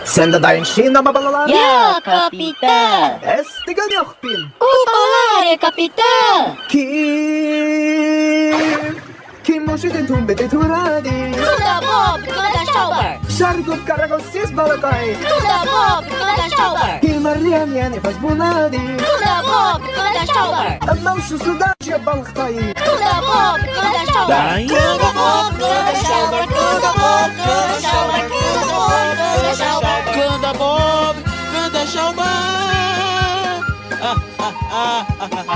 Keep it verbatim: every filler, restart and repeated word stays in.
Senda da enchina mabalala. Ya, Kapitan! Este ganhopin. Kupalare, Kapitan! Kim. Kim moshiten tumbe te turadi. Kuda Bob, kuda Shower! Sargut karagosis balakay. Kuda Bob, kuda Shower! Kim arriam yani faz bunadi. Kuda Bob, kuda Shower! Amma ushu sudachi balktay. Kuda Bob, kuda Shower! Kuda Bob, kuda Shower! Kuda Bob, kuda Shower! Kuda Bob, kuda Shower! Canta Bob, canta Chauba. Ah, ah, ah, ah, ah.